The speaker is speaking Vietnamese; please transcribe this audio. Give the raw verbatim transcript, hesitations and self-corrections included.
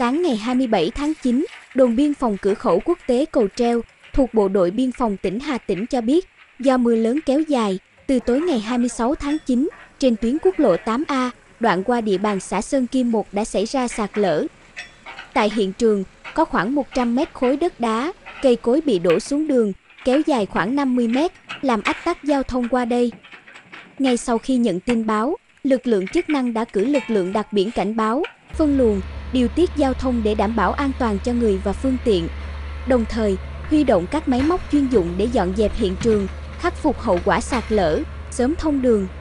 Sáng ngày hai mươi bảy tháng chín, đồn biên phòng cửa khẩu quốc tế Cầu Treo thuộc Bộ đội Biên phòng tỉnh Hà Tĩnh cho biết, do mưa lớn kéo dài, từ tối ngày hai mươi sáu tháng chín, trên tuyến quốc lộ tám A, đoạn qua địa bàn xã Sơn Kim một đã xảy ra sạt lở. Tại hiện trường, có khoảng một trăm mét khối đất đá, cây cối bị đổ xuống đường, kéo dài khoảng năm mươi mét, làm ách tắc giao thông qua đây. Ngay sau khi nhận tin báo, lực lượng chức năng đã cử lực lượng đặt biển cảnh báo, phân luồng, điều tiết giao thông để đảm bảo an toàn cho người và phương tiện. Đồng thời, huy động các máy móc chuyên dụng để dọn dẹp hiện trường, khắc phục hậu quả sạt lở, sớm thông đường,